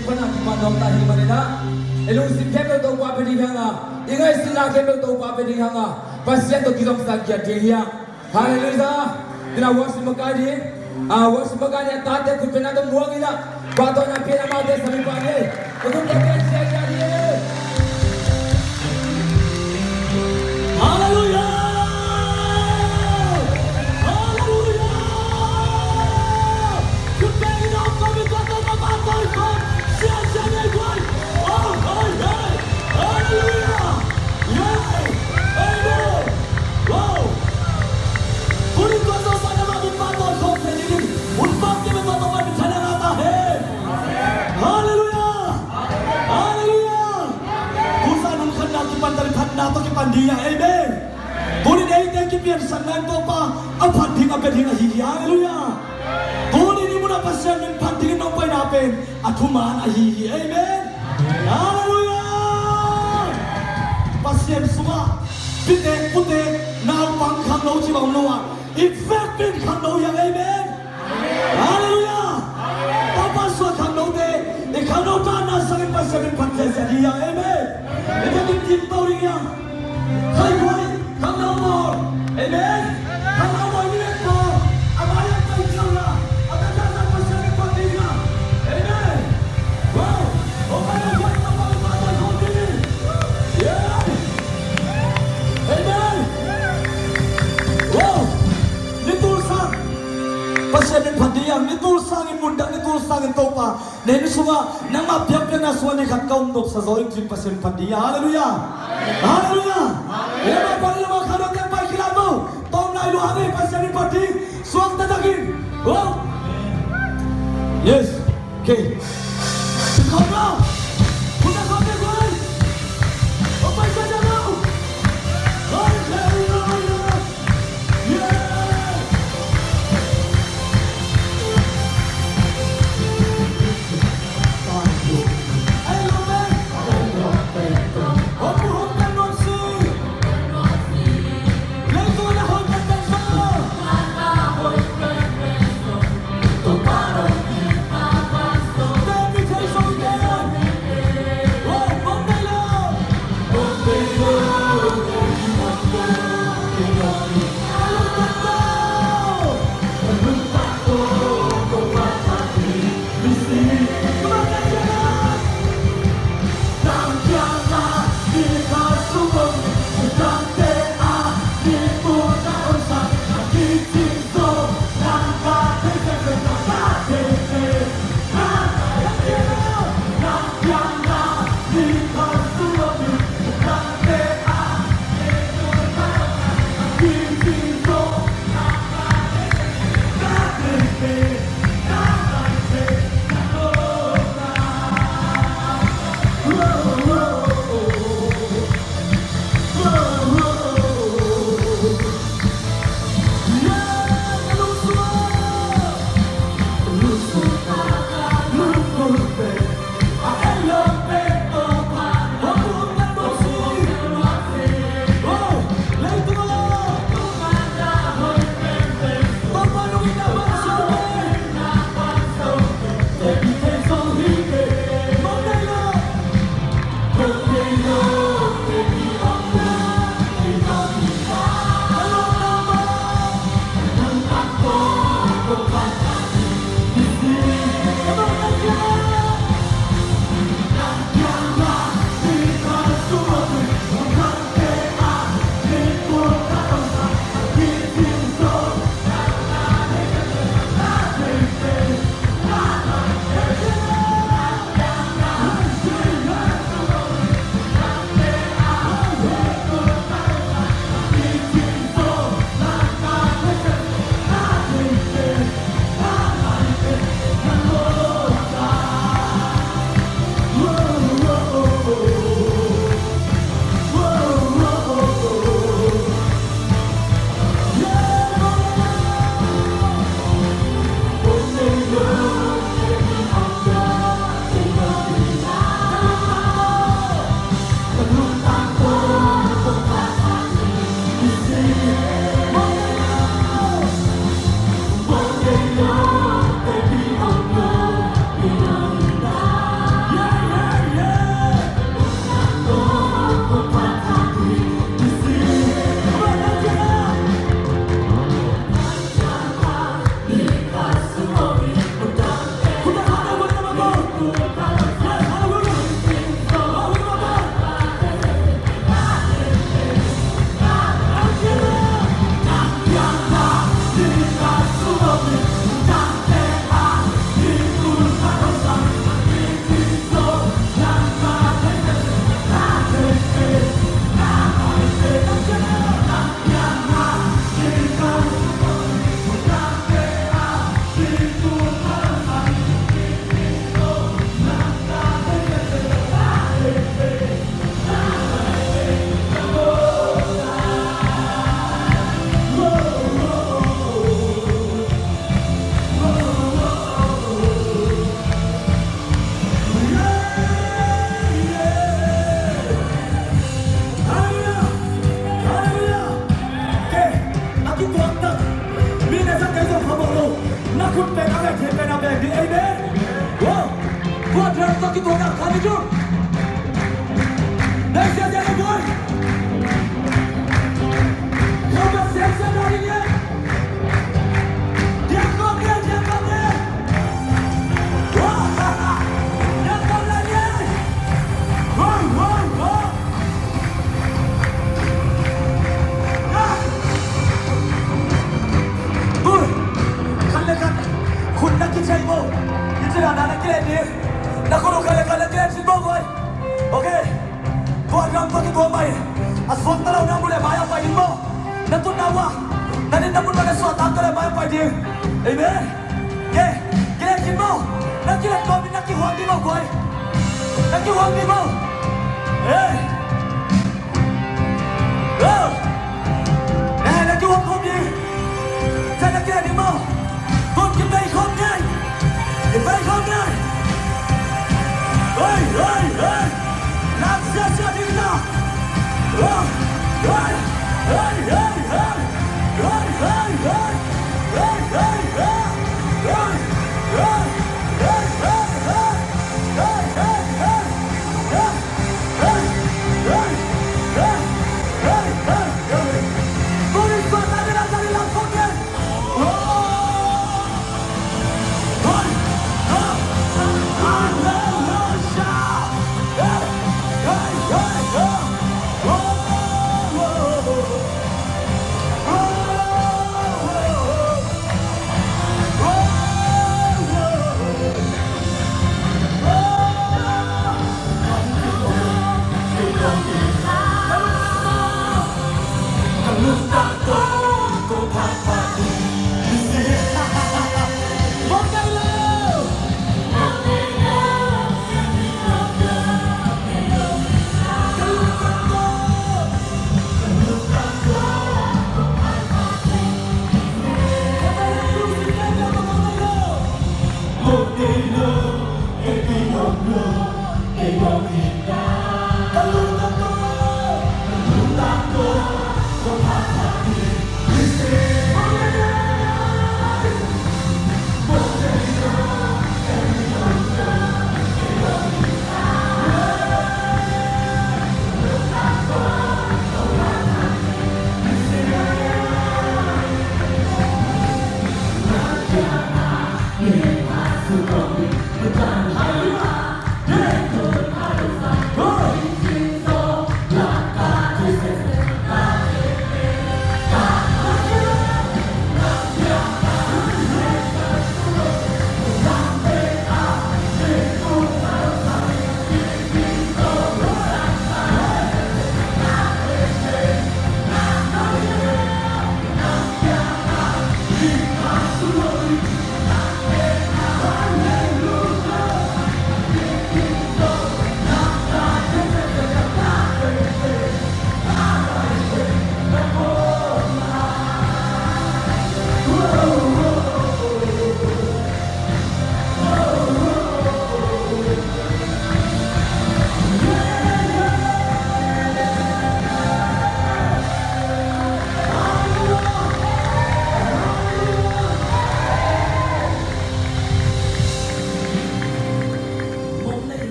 pernah di mana tadi mana elu si kebel tu apa di hanga ingai sila kebel tu apa di hanga pasien tu kita sakit dia haleluya dina wash makadi wash makadi tate ku pena tu buang ila bato na pena mate sami pane untuk kita siapa dia haleluya. Nato ki pandia amen boni dei te ki pian sanan to pa apanding apeding hi haleluya boni ni muna pasyan min panding no pa na pen athuman hi amen haleluya pasyan suma pite pute na pang kham no chi bang no wa effect bin kham no ya amen haleluya papa so kham no te e kham no ta na sa min pasyan min pandya sa hi amen ita din tin tawriya hai boy come no more amen come no more ni ko amaya kai chula atata sa pasyan ko diga amen wow okana boy to ko di yeah amen wow ni tulsa pasyan ni padiyang ni tulsa ni munda ni tulsa ni topa nen suwa nang mapyak na suwa ni khatkau ndok sa zoring jin pasyan padiya haleluya haleluya ema parlama khano ke pai khilamo tom nai lu age pasyan ni padi suang tadagin oh yes okay khona kuna khone goi o paisa jamao haleluya yeah Yeah. คุณเป็นอะไรเทเป็นอะไรดีเอเมนว้าวตัวเธอต้องกินตัวกันขันจุดได้เสียใจกันบ่อยเขาจะเสียใจได้ยังไงยังก็เงี้ยยังก็เงี้ยว้าวยังก็เงี้ยว้าวว้าวว้าวคุณนักกิจชัยโบยิ่งจะนานนักเกลียดดีนักคนรู้กันเลยกันนักเกลียดชิบโบก่อนโอเคตัวรำตัวที่ตัวใหม่อาสวดตะเราหน้าบุเรมาอย่างไปยิ่งโบนักตุนนาวะนั่นนี่นักบุญมาในสวดตามตะเรามาอย่างไปดีเอ้ยเบ้เก้เกลียดชิบโบนักเกลียดตัวเป็นนักกิจหวังดีโบก่อนนักกิจหวังดีโบเฮ้ย